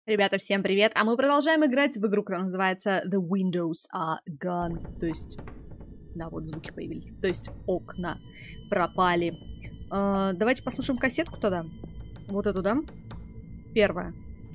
Ребята, всем привет! А мы продолжаем играть в игру, которая называется The Windows Are Gone. То есть, да, вот звуки появились. То есть окна пропали. Давайте послушаем кассетку тогда. Вот эту, да? Первая.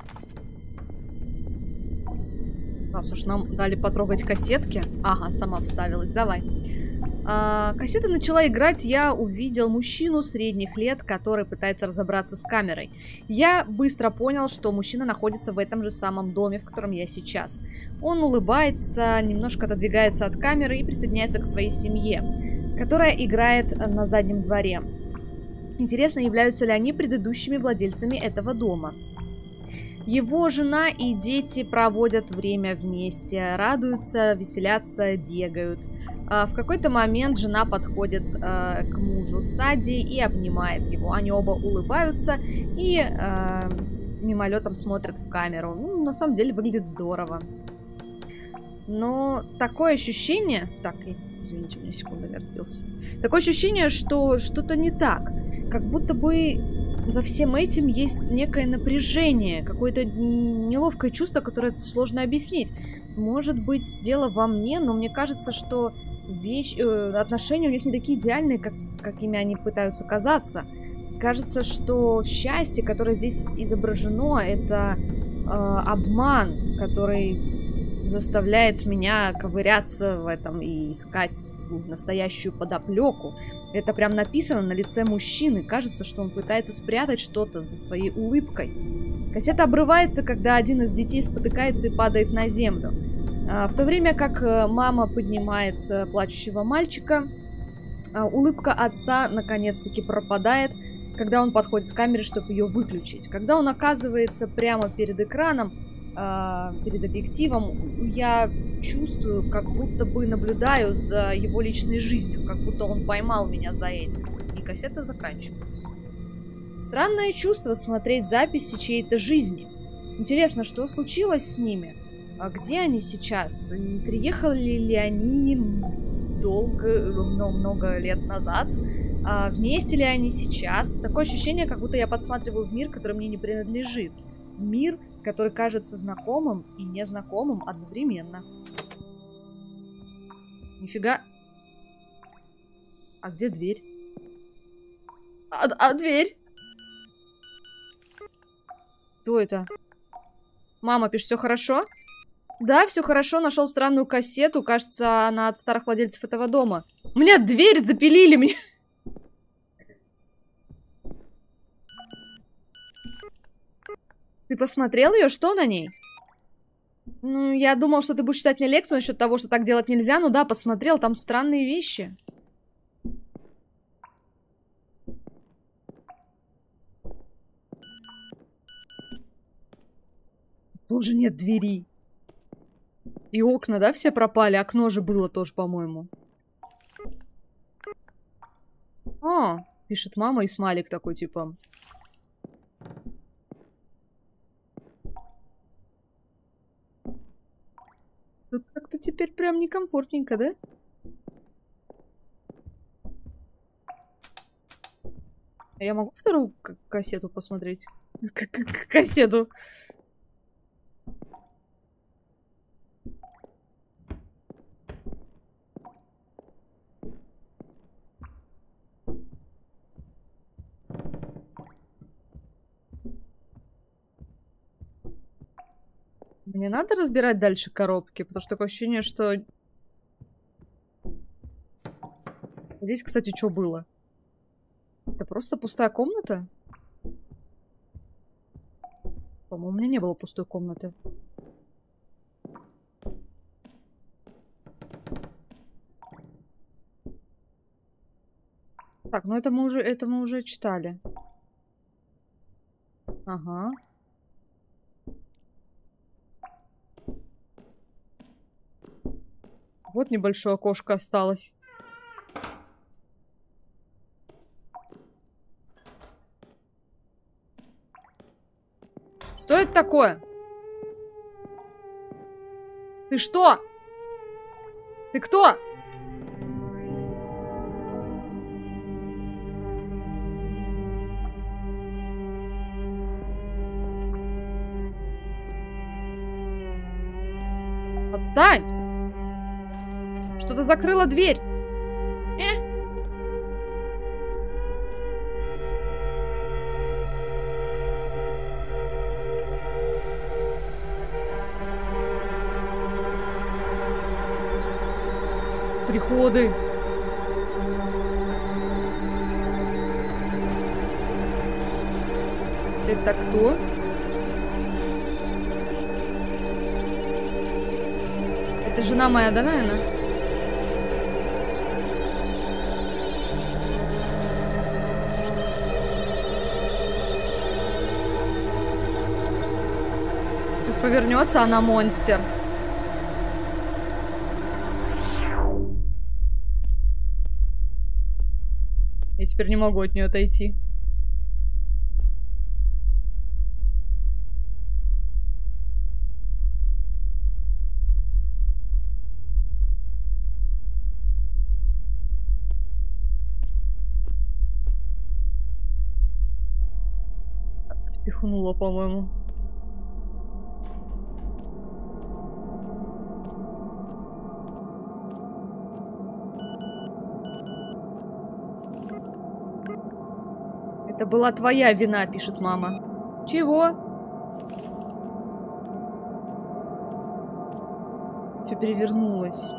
Раз уж нам дали потрогать кассетки. Ага, сама вставилась. Давай. Кассета начала играть, я увидел мужчину средних лет, который пытается разобраться с камерой. Я быстро понял, что мужчина находится в этом же самом доме, в котором я сейчас. Он улыбается, немножко отодвигается от камеры и присоединяется к своей семье, которая играет на заднем дворе. Интересно, являются ли они предыдущими владельцами этого дома? Его жена и дети проводят время вместе, радуются, веселятся, бегают. В какой-то момент жена подходит к мужу Сади и обнимает его. Они оба улыбаются и мимолетом смотрят в камеру. Ну, на самом деле выглядит здорово. Но такое ощущение... Так, извините, у меня секунда, я разбился. Такое ощущение, что что-то не так. Как будто бы за всем этим есть некое напряжение, какое-то неловкое чувство, которое сложно объяснить. Может быть, дело во мне, но мне кажется, что отношения у них не такие идеальные, какими они пытаются казаться. Кажется, что счастье, которое здесь изображено, это обман, который заставляет меня ковыряться в этом и искать настоящую подоплеку. Это прям написано на лице мужчины. Кажется, что он пытается спрятать что-то за своей улыбкой. Кассета обрывается, когда один из детей спотыкается и падает на землю. В то время как мама поднимает плачущего мальчика, улыбка отца наконец-таки пропадает, когда он подходит к камере, чтобы ее выключить. Когда он оказывается прямо перед экраном, перед объективом, я чувствую, как будто бы наблюдаю за его личной жизнью, как будто он поймал меня за этим. И кассета заканчивается. Странное чувство смотреть записи чьей-то жизни. Интересно, что случилось с ними? А где они сейчас? Приехали ли они много лет назад? Вместе ли они сейчас? Такое ощущение, как будто я подсматриваю в мир, который мне не принадлежит. Мир, который кажется знакомым и незнакомым одновременно. Нифига. А где дверь? Дверь? Кто это? Мама пишет, все хорошо? Да, все хорошо, нашел странную кассету. Кажется, она от старых владельцев этого дома. У меня дверь запилили мне. Ты посмотрел ее? Что на ней? Ну, я думал, что ты будешь читать мне лекцию насчет того, что так делать нельзя. Ну да, посмотрел, там странные вещи. Тоже нет двери. И окна, да, все пропали? Окно же было тоже, по-моему. Пишет мама и смайлик такой, типа... Тут как-то теперь прям некомфортненько, да? Я могу вторую кассету посмотреть? Кассету. Мне надо разбирать дальше коробки, потому что такое ощущение, что... Здесь, кстати, что было? Это просто пустая комната? По-моему, у меня не было пустой комнаты. Так, ну это мы уже читали. Ага. Вот небольшое окошко осталось. Что это такое? Ты что? Ты кто? Отстань! Что-то закрыло дверь. Приходы. Это кто? Это жена моя, да, наверное? Сейчас повернется, она монстр. Я теперь не могу от нее отойти. Отпихнула, по-моему. Это была твоя вина, пишет мама. Чего? Все перевернулось.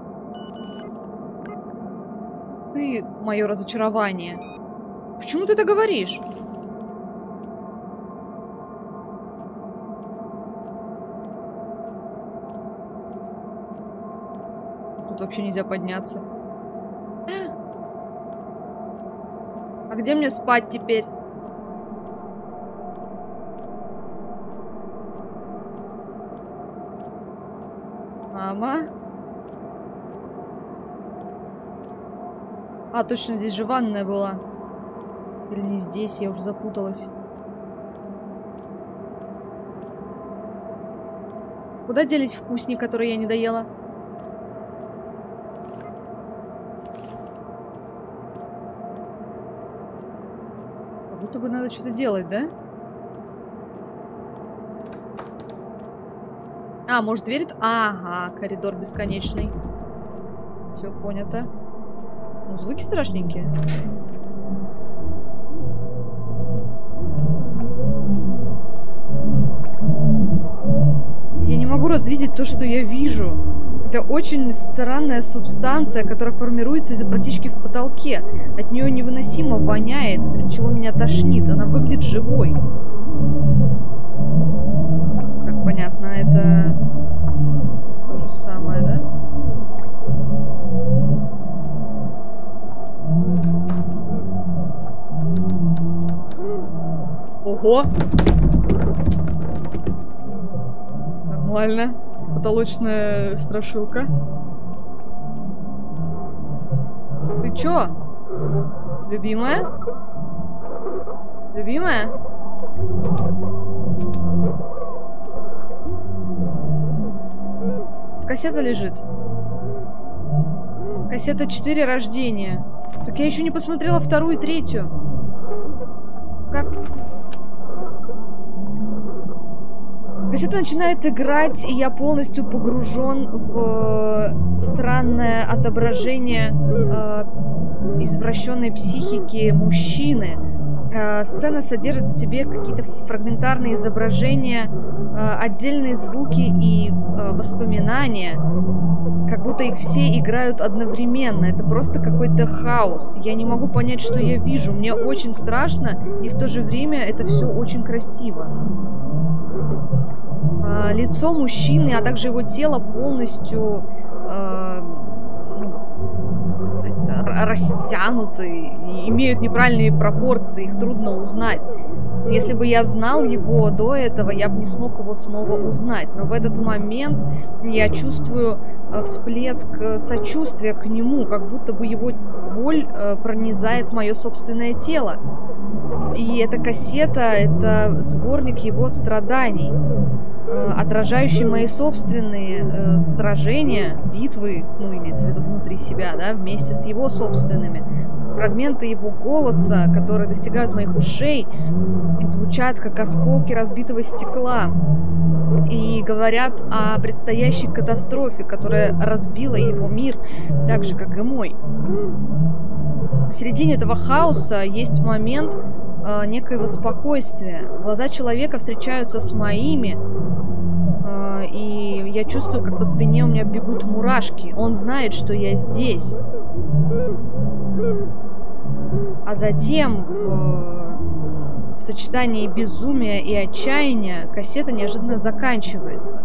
Ты мое разочарование. Почему ты это говоришь? Тут вообще нельзя подняться. А где мне спать теперь? Мама? А, точно, здесь же ванная была. Или не здесь, я уже запуталась. Куда делись вкусники, которые я не доела? Как будто бы надо что-то делать, да? А, может, дверь... Ага, коридор бесконечный. Все понято. Ну, звуки страшненькие. Я не могу развидеть то, что я вижу. Это очень странная субстанция, которая формируется из-за протечки в потолке. От нее невыносимо воняет, из-за чего меня тошнит. Она выглядит живой. Как понятно, это то же самое, да? Ого! Нормально. Потолочная страшилка. Ты чё? Любимая? Любимая? Кассета лежит. Кассета 4 рождения. Так я еще не посмотрела вторую и третью. Как? Кассета начинает играть, и я полностью погружен в странное отображение извращенной психики мужчины. Сцена содержит в себе какие-то фрагментарные изображения, отдельные звуки и воспоминания. Как будто их все играют одновременно. Это просто какой-то хаос. Я не могу понять, что я вижу. Мне очень страшно, и в то же время это все очень красиво. Лицо мужчины, а также его тело полностью как сказать, растянуты, имеют неправильные пропорции, их трудно узнать. Если бы я знал его до этого, я бы не смог его снова узнать. Но в этот момент я чувствую всплеск сочувствия к нему, как будто бы его боль пронизает мое собственное тело. И эта кассета — это сборник его страданий, отражающий мои собственные сражения, битвы, ну, имеется в виду внутри себя, да, вместе с его собственными. Фрагменты его голоса, которые достигают моих ушей, звучат как осколки разбитого стекла. И говорят о предстоящей катастрофе, которая разбила его мир, так же, как и мой. В середине этого хаоса есть момент некоего спокойствия. Глаза человека встречаются с моими, и я чувствую, как по спине у меня бегут мурашки. Он знает, что я здесь. А затем, в сочетании безумия и отчаяния, кассета неожиданно заканчивается.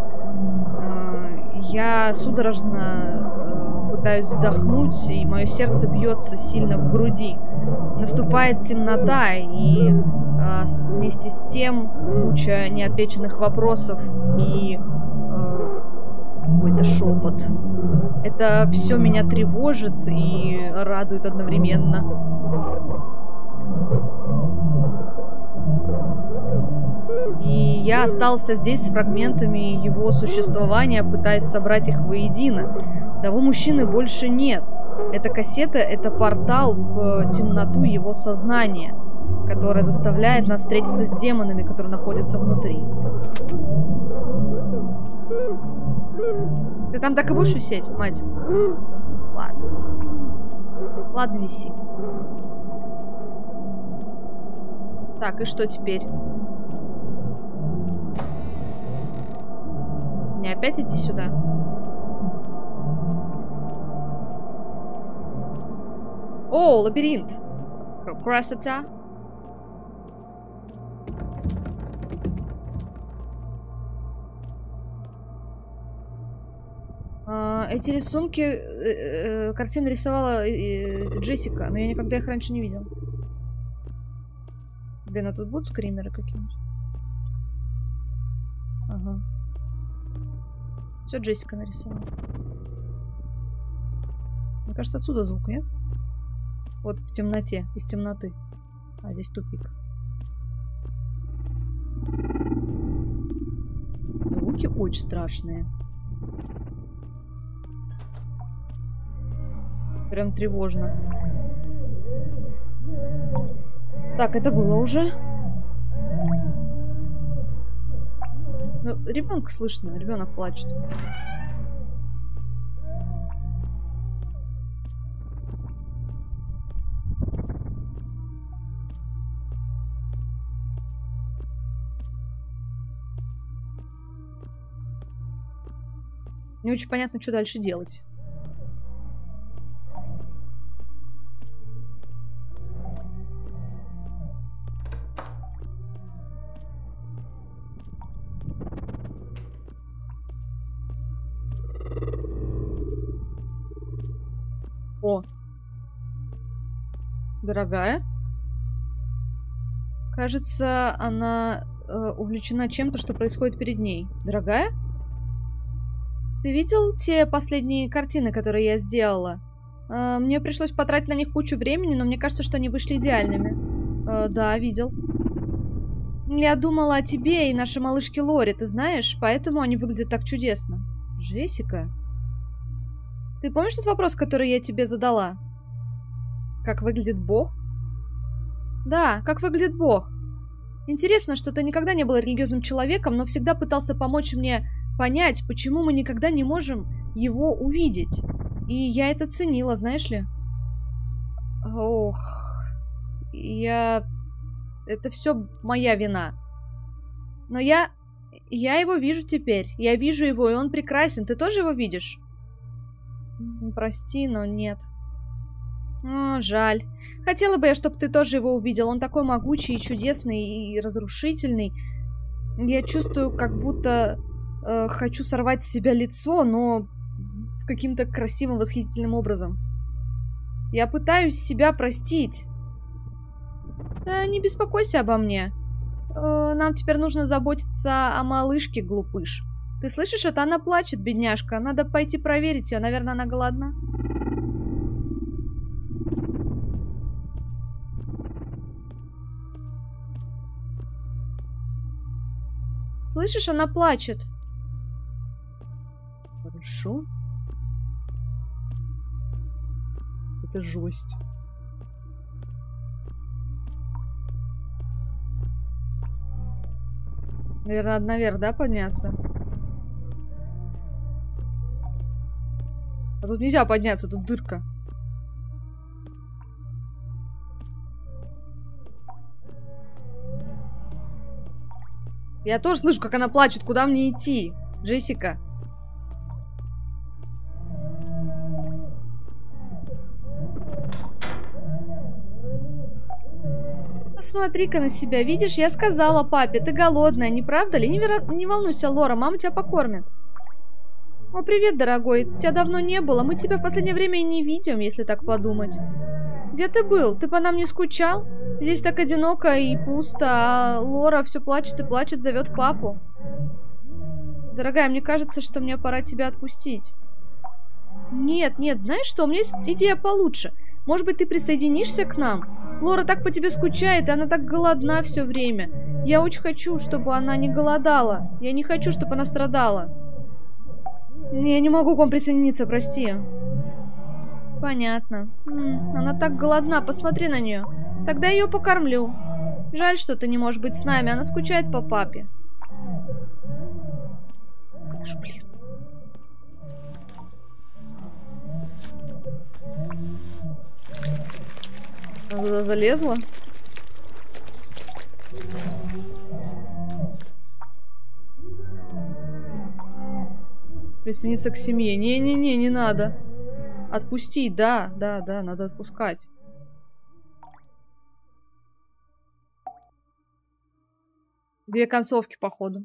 Я судорожно пытаюсь вздохнуть, и мое сердце бьется сильно в груди. Наступает темнота, и вместе с тем куча неотвеченных вопросов и какой-то шепот. Это все меня тревожит и радует одновременно. И я остался здесь с фрагментами его существования, пытаясь собрать их воедино. Того мужчины больше нет. Эта кассета — это портал в темноту его сознания, которая заставляет нас встретиться с демонами, которые находятся внутри. Ты там так и будешь висеть, мать? Ладно. Ладно, виси. Так, и что теперь? Мне опять идти сюда? О, лабиринт! Красота! Эти рисунки, картины рисовала Джессика, но я никогда их раньше не видел. Блин, а тут будут скримеры какие-нибудь? Ага. Все Джессика нарисовала. Мне кажется, отсюда звук, нет? Вот в темноте, из темноты. А здесь тупик. Звуки очень страшные. Прям тревожно. Так, это было уже. Ну, ребенка слышно, ребенок плачет. Не очень понятно, что дальше делать. О. Дорогая. Кажется, она увлечена чем-то, что происходит перед ней. Дорогая? Ты видел те последние картины, которые я сделала? Мне пришлось потратить на них кучу времени, но мне кажется, что они вышли идеальными. Да, видел. Я думала о тебе и нашей малышке Лори, ты знаешь? Поэтому они выглядят так чудесно. Джессика? Ты помнишь тот вопрос, который я тебе задала? Как выглядит Бог? Да, как выглядит Бог. Интересно, что ты никогда не был религиозным человеком, но всегда пытался помочь мне понять, почему мы никогда не можем его увидеть. И я это ценила, знаешь ли? Ох... Это все моя вина. Но я его вижу теперь. Я вижу его, и он прекрасен. Ты тоже его видишь? Прости, но нет. О, жаль. Хотела бы я, чтобы ты тоже его увидел. Он такой могучий, и чудесный, и разрушительный. Я чувствую, как будто хочу сорвать с себя лицо, но каким-то красивым, восхитительным образом. Я пытаюсь себя простить. Не беспокойся обо мне. Нам теперь нужно заботиться о малышке, глупыш. Ты слышишь это? Она плачет, бедняжка. Надо пойти проверить ее. Наверное, она голодна. Слышишь, она плачет. Хорошо. Это жесть. Наверное, надо наверх, да, подняться? А тут нельзя подняться, тут дырка. Я тоже слышу, как она плачет. Куда мне идти? Джессика. Посмотри-ка на себя. Видишь, я сказала папе, ты голодная, не правда ли? Не волнуйся, Лора, мама тебя покормит. О, привет, дорогой. Тебя давно не было. Мы тебя в последнее время и не видим, если так подумать. Где ты был? Ты по нам не скучал? Здесь так одиноко и пусто, а Лора все плачет и плачет, зовет папу. Дорогая, мне кажется, что мне пора тебя отпустить. Нет, нет, знаешь что? У меня есть идея получше. Может быть, ты присоединишься к нам? Лора так по тебе скучает, и она так голодна все время. Я очень хочу, чтобы она не голодала. Я не хочу, чтобы она страдала. Я не могу к вам присоединиться, прости. Понятно. Она так голодна, посмотри на нее. Тогда я ее покормлю. Жаль, что ты не можешь быть с нами, она скучает по папе. Блин. Она туда залезла? Присоединиться к семье. Не-не-не, не надо. Отпустить, да, надо отпускать. Две концовки, походу.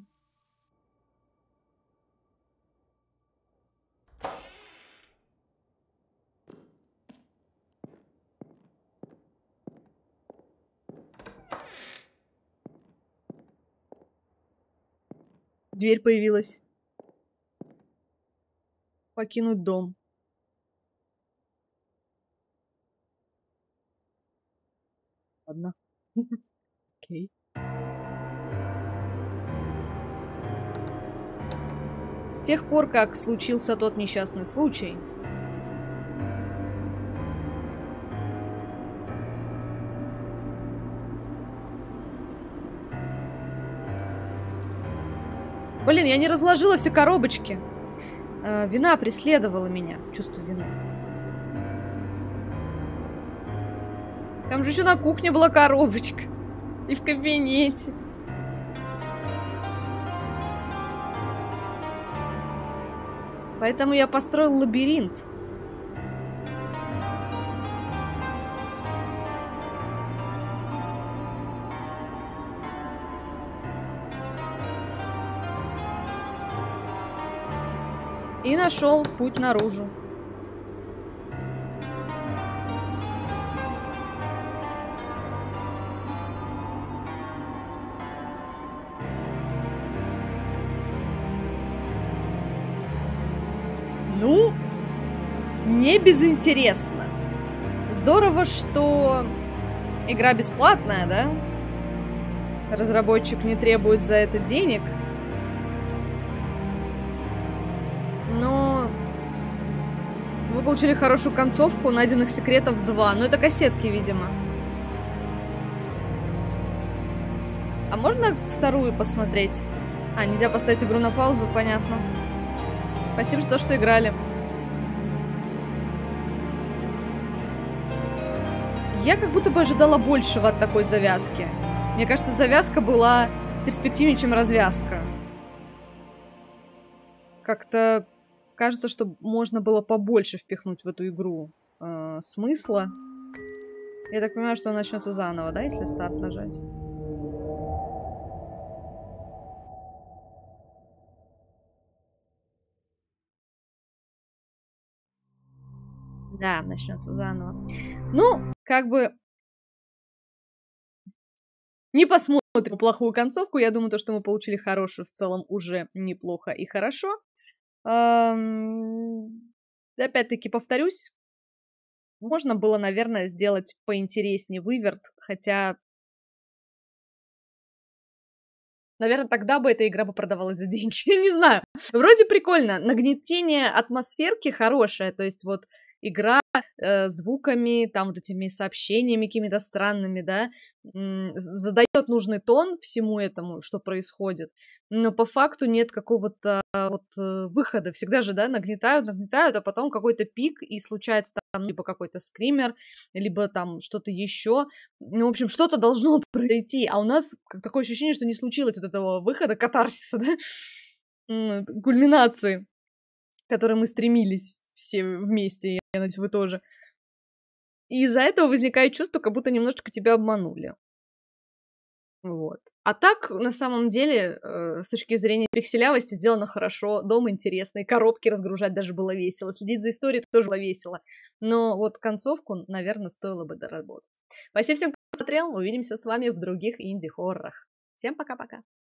Дверь появилась. Покинуть дом. Ладно. Окей. С тех пор, как случился тот несчастный случай, блин, я не разложила все коробочки. Вина преследовала меня. Чувство вины. Там же еще на кухне была коробочка. И в кабинете. Поэтому я построил лабиринт. И нашел путь наружу. Ну, не безинтересно. Здорово, что игра бесплатная, да? Разработчик не требует за это денег. Но мы получили хорошую концовку, найденных секретов 2. Но это кассетки, видимо. А можно вторую посмотреть? А, нельзя поставить игру на паузу, понятно. Спасибо, что играли. Я как будто бы ожидала большего от такой завязки. Мне кажется, завязка была перспективнее, чем развязка. Как-то кажется, что можно было побольше впихнуть в эту игру смысла. Я так понимаю, что он начнется заново, да, если старт нажать? Да, начнется заново. Ну, как бы не посмотрим плохую концовку. Я думаю, то, что мы получили хорошую, в целом уже неплохо и хорошо. Опять-таки повторюсь, можно было, наверное, сделать поинтереснее выверт, хотя, наверное, тогда бы эта игра бы продавалась за деньги. Не знаю. Вроде прикольно. Нагнетение атмосферки хорошее. То есть вот игра звуками, там вот этими сообщениями какими-то странными, да, задает нужный тон всему этому, что происходит, но по факту нет какого-то выхода. Всегда же, да, нагнетают, нагнетают, а потом какой-то пик, и случается там либо какой-то скример, либо там что-то еще. Ну, в общем, что-то должно произойти, а у нас такое ощущение, что не случилось вот этого выхода, катарсиса, да, кульминации, к которой мы стремились все вместе, я надеюсь, вы тоже. И из-за этого возникает чувство, как будто немножечко тебя обманули. Вот. А так, на самом деле, с точки зрения пикселявости, сделано хорошо, дом интересный, коробки разгружать даже было весело, следить за историей тоже было весело. Но вот концовку, наверное, стоило бы доработать. Спасибо всем, кто смотрел, увидимся с вами в других инди-хоррорах. Всем пока-пока!